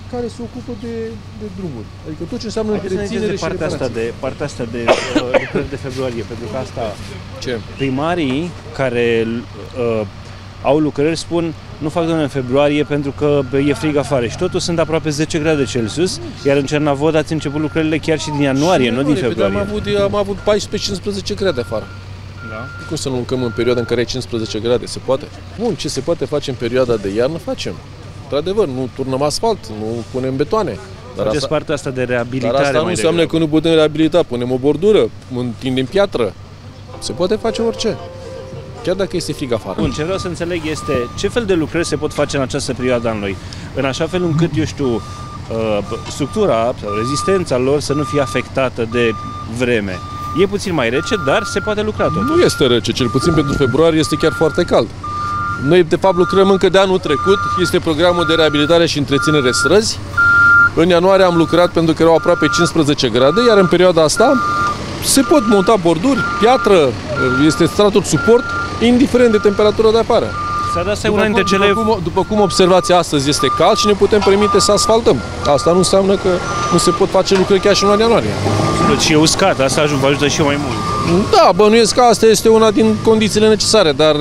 care se ocupă de drumuri. Adică tot ce înseamnă întreținere și partea asta de lucrări de februarie, pentru că asta ce? Primarii care au lucrări spun nu fac în februarie pentru că e frig afară și totul sunt aproape 10 grade Celsius, iar în Cernavod ați început lucrările chiar și din ianuarie, nu din februarie. Am avut 14-15 grade afară. Da? Cum să nu lucrăm în perioada în care ai 15 grade? Se poate? Bun, ce se poate face în perioada de iarnă, facem. Într-adevăr, nu turnăm asfalt, nu punem betoane. Dar partea asta de reabilitare. Dar asta nu înseamnă că nu putem reabilita. Punem o bordură, întindem piatră. Se poate face orice. Chiar dacă este frig afară. Bun, ce vreau să înțeleg este ce fel de lucrări se pot face în această perioadă a noi, în așa fel încât, eu știu, structura sau rezistența lor să nu fie afectată de vreme. E puțin mai rece, dar se poate lucra tot. Nu este rece, cel puțin pentru februarie este chiar foarte cald. Noi, de fapt, lucrăm încă de anul trecut, este programul de reabilitare și întreținere străzi. În ianuarie am lucrat pentru că erau aproape 15 grade, iar în perioada asta se pot monta borduri, piatră, este stratul suport, indiferent de temperatura de afară. Asta e una dintre cele... După cum observați, astăzi este cald și ne putem permite să asfaltăm. Asta nu înseamnă că nu se pot face lucruri chiar și în luna ianuarie. Și e uscat, asta vă ajută și mai mult. Da, bănuiesc că asta este una din condițiile necesare, dar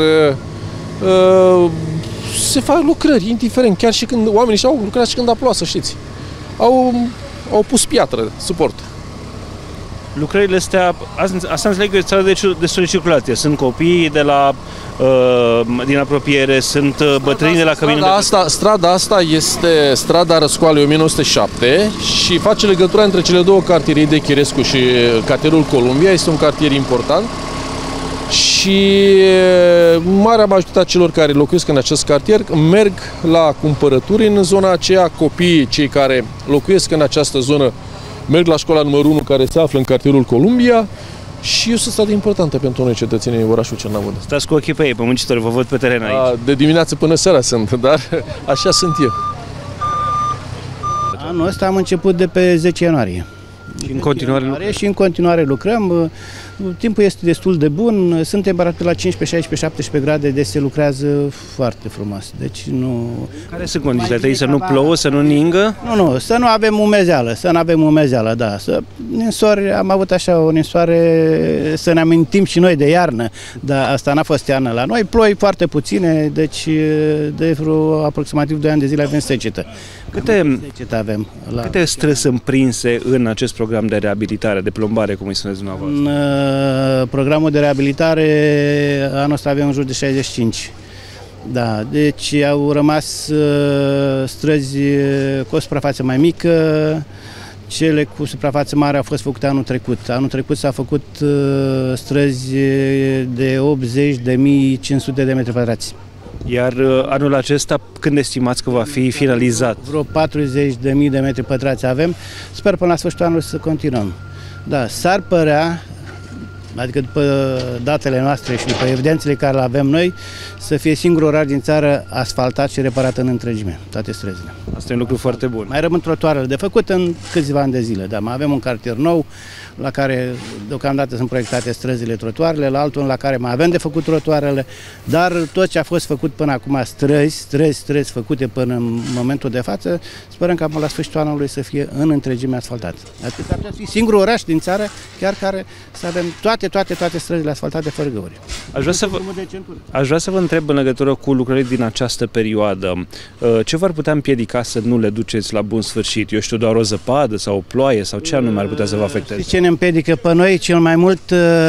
se fac lucrări, indiferent, chiar și când oamenii și-au lucrat și când a plouat, să știți. Au pus piatră, suport. Lucrările astea, asta înțeleg că e țară destul de circulație. Sunt copii din apropiere, sunt bătrâni de la căminul Strada asta este strada Răscoalei 1907 și face legătura între cele două cartiere de Chirescu și cartierul Columbia. Este un cartier important și marea majoritate a celor care locuiesc în acest cartier merg la cumpărături în zona aceea. Copiii, cei care locuiesc în această zonă, merg la școala numărul 1 care se află în cartierul Columbia și este o stradă importantă pentru noi cetățenii orașului Cernavod. Stați cu ochii pe ei, pe muncitori, vă văd pe teren aici. De dimineață până seara sunt, dar așa sunt eu. Anul ăsta am început de pe 10 ianuarie. Și în continuare lucrăm. Timpul este destul de bun, sunt temperaturi la 15, 16, 17 grade, deci se lucrează foarte frumos. Deci nu... Care sunt condițiile? Trebuie să nu plouă, să nu ningă? Nu, să nu avem umezeală, da. Ninsori, am avut așa o ninsoare, să ne amintim și noi de iarnă, dar asta n-a fost iarnă la noi. Ploi foarte puține, deci de vreo aproximativ 2 ani de zile avem secetă. Câte străzi sunt prinse în acest program de reabilitare, de plombare, cum îi spuneți dumneavoastră? În programul de reabilitare anul ăsta avem în jur de 65. Da, deci au rămas străzi cu o suprafață mai mică, cele cu suprafață mare au fost făcute anul trecut. Anul trecut s-a făcut străzi de 80.500 de metri pătrați. Iar anul acesta, când estimați că va fi finalizat? Vreo 40.000 de metri pătrați avem. Sper până la sfârșitul anului să continuăm. Da, s-ar părea, adică după datele noastre și după evidențele care le avem noi, să fie singurul oraș din țară asfaltat și reparat în întregime, toate străzile. Asta e un lucru foarte bun. Mai rămân trotuarele de făcut în câțiva ani de zile, da, mai avem un cartier nou, la care deocamdată sunt proiectate străzile, trotuarele, la altul la care mai avem de făcut trotuarele, dar tot ce a fost făcut până acum, străzi făcute până în momentul de față, sperăm că la sfârșitul anului să fie în întregime asfaltat. Adică ar putea fi singurul oraș din țară, chiar care să avem toate străzile asfaltate fără găuri. Aș vrea să vă întreb în legătură cu lucrările din această perioadă, ce v-ar putea împiedica să nu le duceți la bun sfârșit? Eu știu, doar o zăpadă sau o ploaie sau ce anume ar putea să vă afecteze? Ce ne împiedică pe noi cel mai mult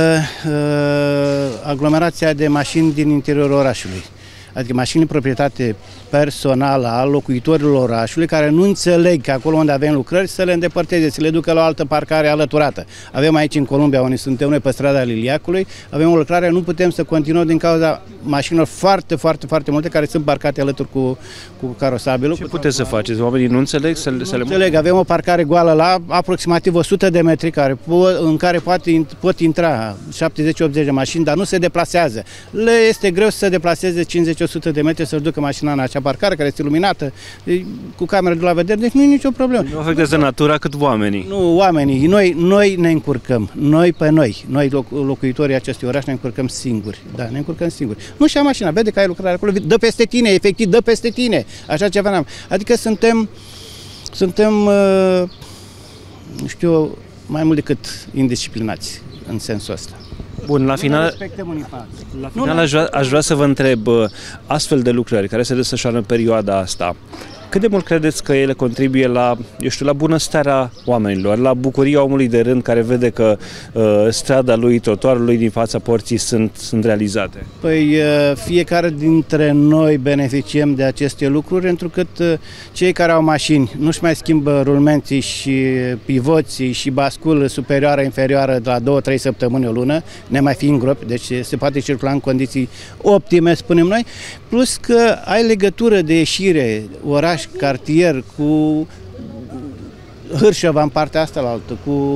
aglomerația de mașini din interiorul orașului. Adică mașini proprietate personală a locuitorilor orașului care nu înțeleg că acolo unde avem lucrări să le îndepărteze, să le ducă la o altă parcare alăturată. Avem aici în Columbia, unde suntem noi pe strada Liliacului, avem o lucrare, nu putem să continuăm din cauza mașinilor foarte multe care sunt parcate alături cu carosabilul. Ce puteți să faceți? Oamenii nu înțeleg să le înțeleg, avem o parcare goală la aproximativ 100 de metri în care pot intra 70-80 de mașini, dar nu se deplasează. Le este greu să se deplaseze 50-100 de metri să-și ducă mașina în acea parcare care este luminată, cu camere de la vedere, deci nu e nicio problemă. Nu afectează natura cât oamenii. Nu, oamenii. Noi ne încurcăm. Noi locuitorii acestui oraș ne încurcăm singuri. Da, ne încurcăm singuri. Nu și-a mașina, vede că ai lucrare acolo, dă peste tine, efectiv, dă peste tine. Așa ceva n-am. Adică suntem Suntem, nu știu, mai mult decât indisciplinați în sensul ăsta. Bun, la final, aș vrea să vă întreb, astfel de lucrări care se desfășoară în perioada asta, cât de mult credeți că ele contribuie la, la bunăstarea oamenilor, la bucuria omului de rând care vede că strada lui, trotuarul lui din fața porții sunt realizate? Păi fiecare dintre noi beneficiem de aceste lucruri, întrucât cei care au mașini nu-și mai schimbă rulmenții și pivoții și basculă superioară, inferioară de la 2-3 săptămâni, o lună, nemai fi în gropi, deci se poate circula în condiții optime, spunem noi, plus că ai legătură de ieșire, oraș, cartier, cu Hârșova în partea asta la altă,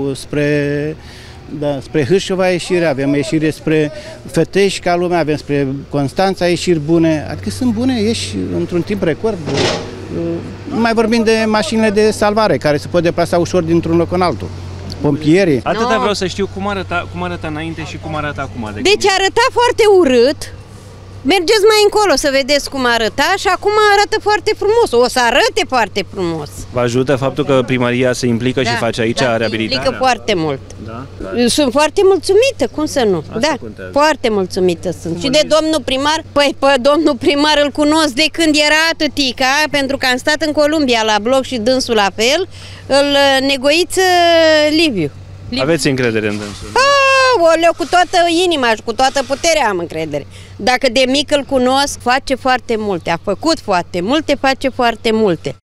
spre Hârșova ieșire, avem ieșire spre Fătești ca lumea, avem spre Constanța ieșiri bune, adică sunt bune, ieși într-un timp record. Nu mai vorbim de mașinile de salvare, care se pot deplasa ușor dintr-un loc în altul. Pompierii. Atâta vreau să știu cum arăta înainte și cum arată acum. Deci arăta foarte urât. Mergeți mai încolo să vedeți cum arăta și acum arată foarte frumos. O să arate foarte frumos. Vă ajută faptul că primăria se implică și face aici reabilitarea? Implică foarte mult. Da? Sunt foarte mulțumită, cum să nu? Asta contează. Foarte mulțumită sunt. Și de domnul primar, păi pe domnul primar îl cunosc de când era atâtica, pentru că am stat în Columbia la bloc și dânsul la fel, îl negoiță Liviu. Aveți încredere în dânsul? Oleu, cu toată inima și cu toată puterea am încredere. Dacă de mic îl cunosc, face foarte multe, a făcut foarte multe, face foarte multe.